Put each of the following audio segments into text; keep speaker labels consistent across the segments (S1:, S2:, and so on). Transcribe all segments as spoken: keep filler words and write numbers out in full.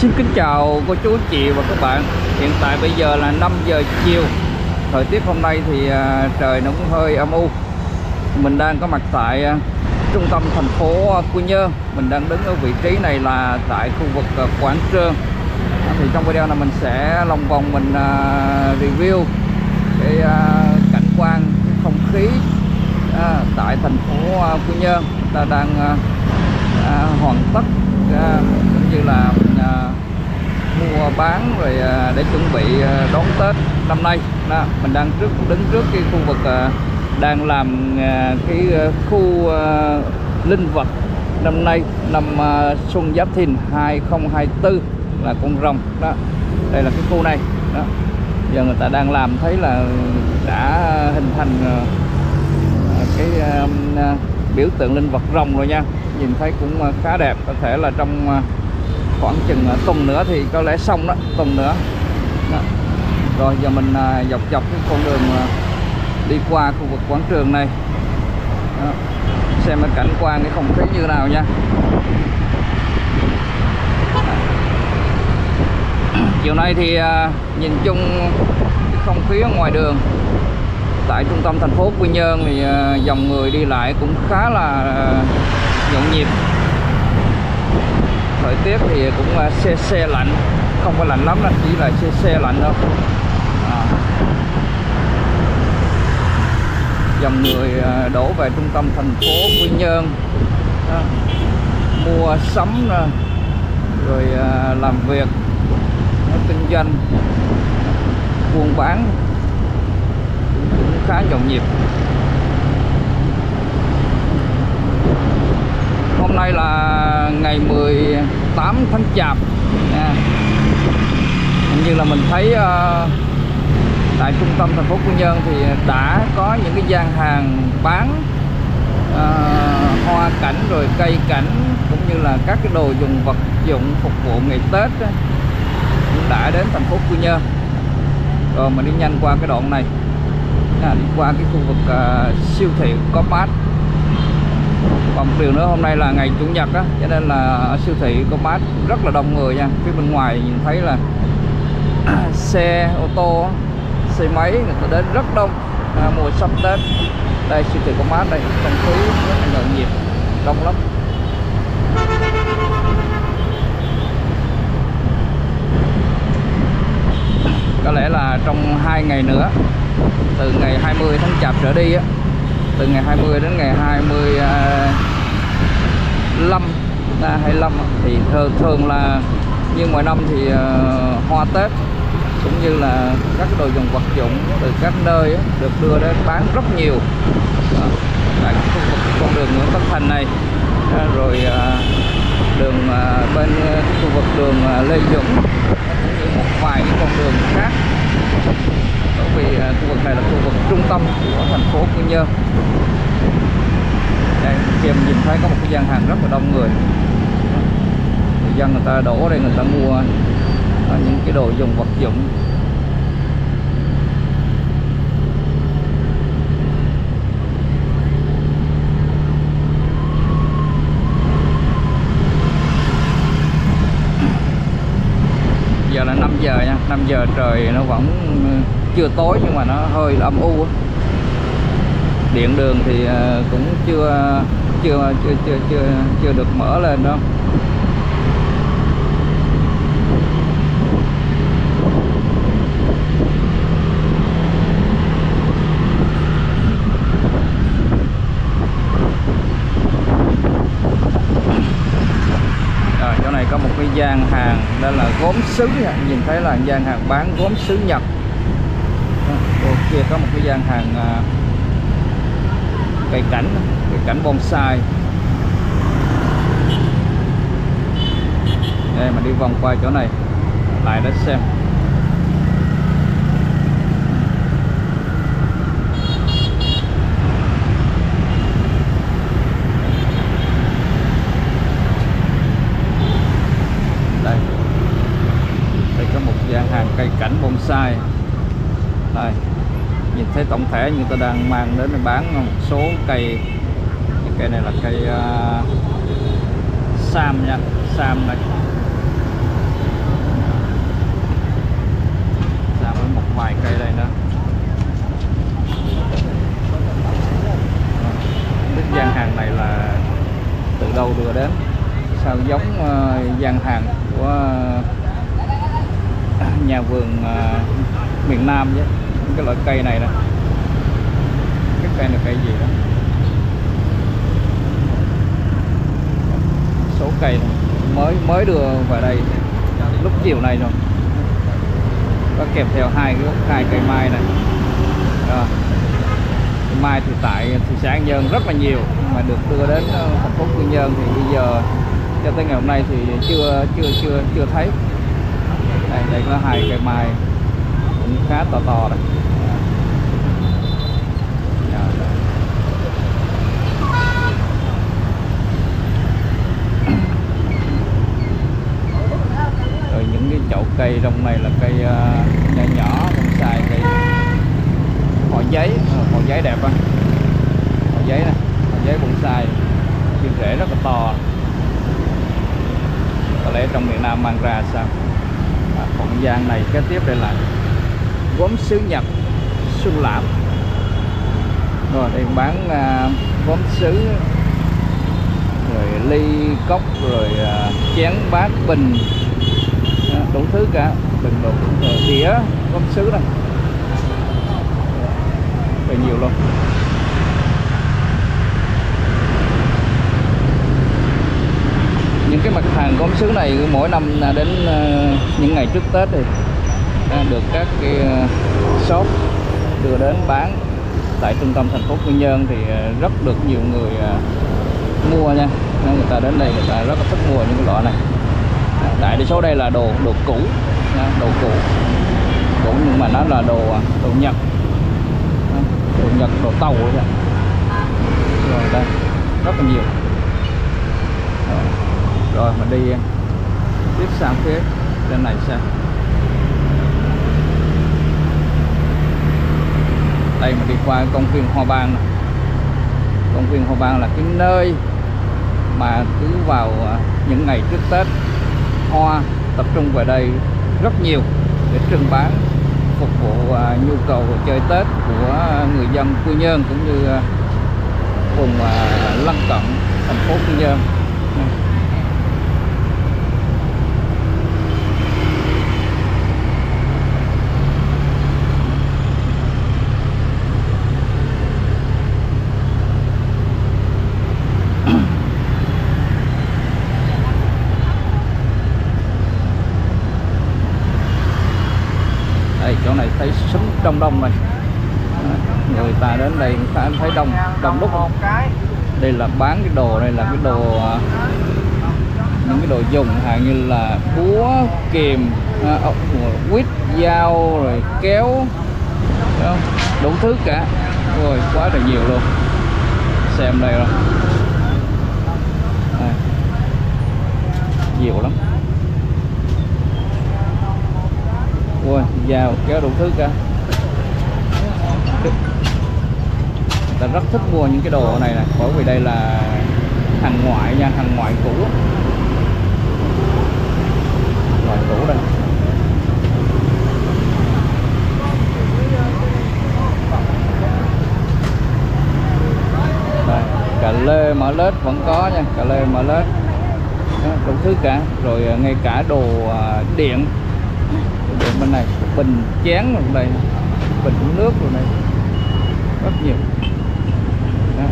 S1: Xin kính chào cô chú anh chị và các bạn. Hiện tại bây giờ là năm giờ chiều. Thời tiết hôm nay thì à, trời nó cũng hơi âm u. Mình đang có mặt tại à, trung tâm thành phố Quy Nhơn. Mình đang đứng ở vị trí này là tại khu vực à, quảng trường. À, thì trong video này mình sẽ lòng vòng mình à, review cái à, cảnh quan, cái không khí à, tại thành phố à, Quy Nhơn. Chúng ta đang à, à, hoàn tất à, cũng như là à, mua bán rồi à, để chuẩn bị à, đón Tết năm nay. Đó, mình đang trước đứng trước cái khu vực à, đang làm à, cái à, khu à, linh vật năm nay, năm à, Xuân Giáp Thìn hai không hai tư là con rồng đó. Đây là cái khu này đó. Giờ người ta đang làm, thấy là đã hình thành à, cái à, à, biểu tượng linh vật rồng rồi nha. Nhìn thấy cũng khá đẹp, có thể là trong khoảng chừng tuần nữa thì có lẽ xong đó, tuần nữa đó. Rồi giờ mình dọc dọc cái con đường đi qua khu vực quảng trường này đó. Xem cái cảnh quan, cái không khí như nào nha. Chiều nay thì nhìn chung cái không khí ở ngoài đường tại trung tâm thành phố Quy Nhơn thì dòng người đi lại cũng khá là nhộn nhịp. Thời tiết thì cũng se se lạnh, không có lạnh lắm đâu, chỉ là se se lạnh thôi. À. Dòng người đổ về trung tâm thành phố Quy Nhơn đó. Mua sắm rồi làm việc, kinh doanh, buôn bán cũng khá nhộn nhịp. Hôm nay là ngày mười tám tháng Chạp à. Hình như là mình thấy uh, tại trung tâm thành phố Quy Nhơn thì đã có những cái gian hàng bán uh, hoa cảnh rồi cây cảnh cũng như là các cái đồ dùng vật dụng phục vụ ngày Tết á, cũng đã đến thành phố Quy Nhơn. Rồi mình đi nhanh qua cái đoạn này à, đi qua cái khu vực uh, siêu thị Co.opmart. Còn một điều nữa, hôm nay là ngày Chủ nhật á, cho nên là ở siêu thị Co.opmart rất là đông người nha. Phía bên ngoài nhìn thấy là xe ô tô, xe máy người ta đến rất đông à, mùa sắm Tết. Đây siêu thị Co.opmart đây, không khí rất là nhộn nhịp, đông lắm. Có lẽ là trong hai ngày nữa, từ ngày hai mươi tháng Chạp trở đi á, từ ngày hai mươi đến ngày hai mươi lăm hai mươi lăm thì thường, thường là như mọi năm thì uh, hoa Tết cũng như là các đồ dùng vật dụng từ các nơi được đưa đến bán rất nhiều đó, tại khu vực con đường Nguyễn Tất Thành này à, rồi uh, đường uh, bên uh, khu vực đường uh, Lê Duẩn cũng như một vài cái con đường khác. Bởi vì uh, khu vực này là khu vực trung tâm của thành phố Quy Nhơn. Đây, kia mình nhìn thấy có một cái gian hàng rất là đông người. Người dân người ta đổ đây, người ta mua những cái đồ dùng vật dụng. Giờ là năm giờ nha, năm giờ trời nó vẫn chưa tối nhưng mà nó hơi âm u. Điện đường thì cũng chưa chưa chưa chưa chưa, chưa được mở lên đâu. Rồi chỗ này có một cái gian hàng đó là gốm sứ, nhìn thấy là gian hàng bán gốm sứ Nhật. Ở kia có một cái gian hàng cây cảnh, cây cảnh bonsai. Đây mà đi vòng qua chỗ này lại để xem. Đây, đây có một gian hàng cây cảnh bonsai. Đây, nhìn thấy tổng thể người ta đang mang đến để bán một số cây. Cây này là cây uh, sam nha, sam này. của nhà vườn uh, miền Nam chứ. Cái loại cây này nè, cái cây này cây gì đó, số cây này. mới mới đưa vào đây lúc chiều nay rồi, có kèm theo hai cái hai cây mai này. Đó. Mai thì tại thị xã An Nhơn rất là nhiều, mà được đưa đến thành phố Quy Nhơn thì bây giờ cho tới ngày hôm nay thì chưa chưa chưa chưa thấy. Đây, đây có hai cây mai cũng khá to to đấy. Rồi những cái chậu cây trong này là cây uh, nhỏ nhỏ bonsai, cây họ giấy, họ giấy đẹp á, họ giấy này, họ giấy bonsai, viên rễ rất là to. Có lẽ trong miền Nam mang ra sao. À, còn gian này kế tiếp đây là gốm sứ Nhật Xuân Lãm. Rồi đây bán uh, gốm sứ, rồi ly cốc, rồi uh, chén bát bình, uh, đủ thứ cả, bình đồ, rồi đĩa gốm sứ này, rất nhiều luôn. Những cái mặt hàng gốm sứ này mỗi năm đến uh, những ngày trước Tết thì uh, được các cái uh, shop đưa đến bán tại trung tâm thành phố Quy Nhơn thì uh, rất được nhiều người uh, mua nha. Nên người ta đến đây người ta rất là thích mua những cái loại này. Uh, tại đa số đây là đồ đồ cũ, uh, đồ cũ, cũ nhưng mà nó là đồ đồ Nhật, uh, đồ Nhật, đồ Tàu vậy. Rồi đây rất là nhiều. Rồi mình đi tiếp sang phía trên này xem. Đây mình đi qua công viên Hoa Ban. Công viên Hoa Ban là cái nơi mà cứ vào những ngày trước Tết, hoa tập trung về đây rất nhiều để trưng bán, phục vụ nhu cầu chơi Tết của người dân Quy Nhơn cũng như vùng lân cận thành phố Quy Nhơn. Đây chỗ này thấy súng đông đông này, người ta đến đây cũng thấy đông đông đúc. Đây là bán cái đồ, đây là cái đồ, những cái đồ dùng hàng như là búa, kìm, quýt, dao, rồi kéo, đủ thứ cả. Rồi quá là nhiều luôn. Xem đây rồi, đây. Nhiều lắm. Ui, dao kéo đủ thứ cả. Người ta rất thích mua những cái đồ này này, bởi vì đây là hàng ngoại nha, hàng ngoại cũ, ngoại cũ đây. Đây, cà lê mỡ lết vẫn có nha, cà lê mỡ lết, đủ thứ cả. Rồi ngay cả đồ điện, điện bên này, bình chén rồi đây, bình uống nước rồi này, rất nhiều. Đó.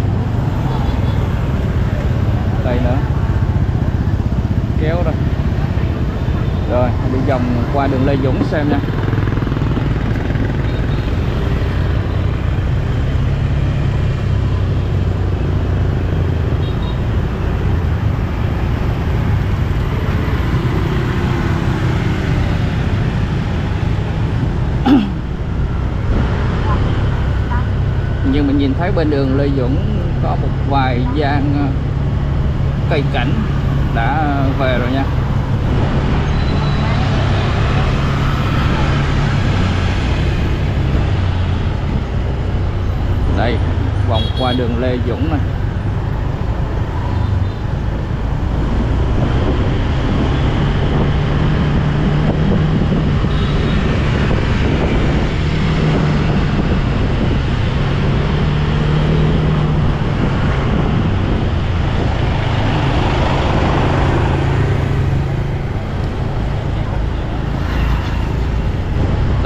S1: Đây nữa, kéo đây. Rồi đi vòng qua đường Lê Dũng xem nha. Nhưng mình nhìn thấy bên đường Lê Dũng có một vài gian cây cảnh đã về rồi nha. Đây, vòng qua đường Lê Dũng này.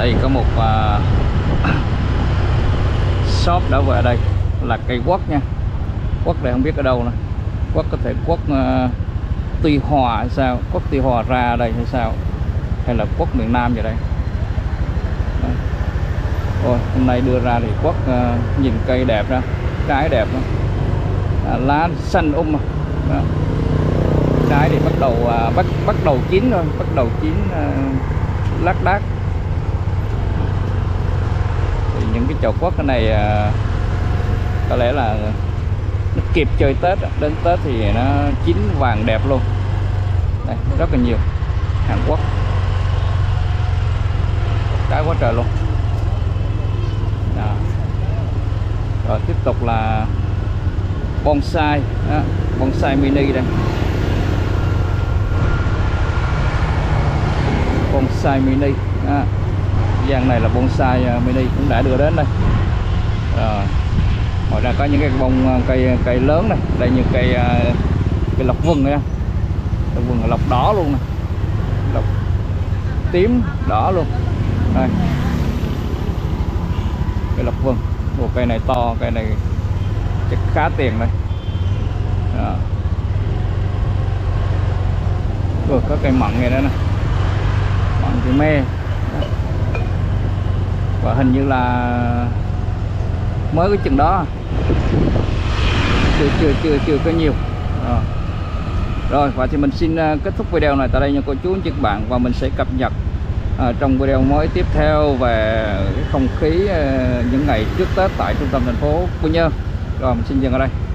S1: Đây có một uh, shop đã về đây là cây quất nha. Quất đây không biết ở đâu nè. Quất có thể quất uh, Tuy Hòa hay sao, quất Tuy Hòa ra đây hay sao, hay là quất miền Nam vậy đây. Đấy. Ôi, hôm nay đưa ra thì quất uh, nhìn cây đẹp đó, trái đẹp đó. À, lá xanh um đó. Trái thì bắt đầu uh, bắt bắt đầu chín rồi, bắt đầu chín uh, lác đác. Thì những cái chậu quất cái này uh, có lẽ là nó kịp chơi Tết, đến Tết thì nó chín vàng đẹp luôn. Đây, rất là nhiều Hàn Quốc, trái quá trời luôn. Đó. Rồi tiếp tục là bonsai đó, bonsai mini đây, bonsai mini đó. Dàn này là bonsai mini cũng đã đưa đến đây. Rồi ngoài ra có những cái bông cây cây lớn này, đây như cây cây lộc vừng này, lộc vừng là lộc đỏ luôn nè, lộc tím đỏ luôn đây, cây lộc vừng. Một cây này to, cây này chắc khá tiền đây. Đó. Rồi có cây mận này nữa nè, mận thì mê. Đó. Và hình như là mới cái chừng đó, chưa chưa chưa chưa có nhiều. Rồi, rồi và thì mình xin kết thúc video này tại đây nha cô chú anh chị các bạn, và mình sẽ cập nhật uh, trong video mới tiếp theo về cái không khí uh, những ngày trước Tết tại trung tâm thành phố Quy Nhơn. Rồi mình xin dừng ở đây.